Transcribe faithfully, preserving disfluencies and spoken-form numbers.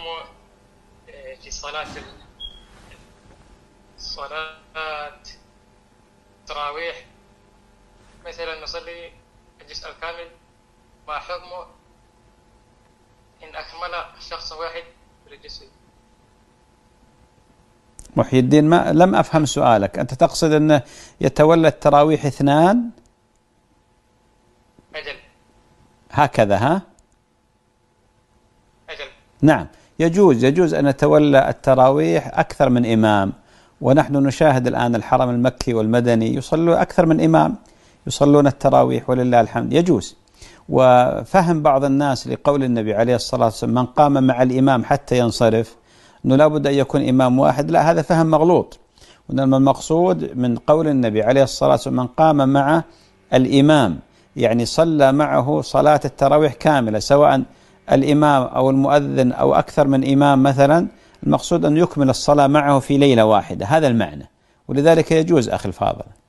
في صلاة صلاة التراويح مثلا نصلي الجزء الكامل، ما حكمه إن أكمل شخص واحد في الجزء؟ محي الدين، ما لم أفهم سؤالك. أنت تقصد أنه يتولى التراويح اثنان؟ أجل. هكذا ها؟ أجل. نعم، يجوز يجوز أن يتولى التراويح أكثر من إمام، ونحن نشاهد الآن الحرم المكي والمدني يصلوا أكثر من إمام يصلون التراويح ولله الحمد، يجوز. وفهم بعض الناس لقول النبي عليه الصلاة والسلام من قام مع الإمام حتى ينصرف أنه لابد أن يكون إمام واحد، لا، هذا فهم مغلوط. وإنما المقصود من قول النبي عليه الصلاة والسلام من قام مع الإمام يعني صلى معه صلاة التراويح كاملة، سواء الإمام أو المؤذن أو أكثر من إمام مثلا، المقصود أن يكمل الصلاة معه في ليلة واحدة، هذا المعنى. ولذلك يجوز أخي الفاضل.